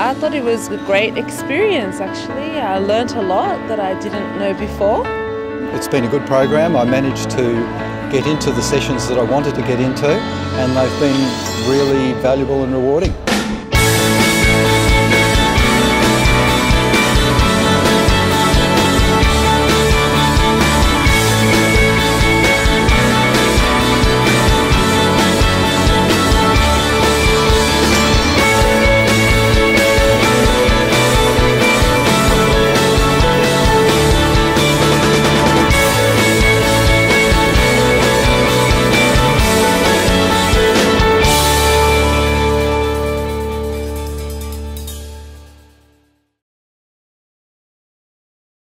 I thought it was a great experience actually. I learnt a lot that I didn't know before. It's been a good program. I managed to get into the sessions that I wanted to get into, and they've been really valuable and rewarding.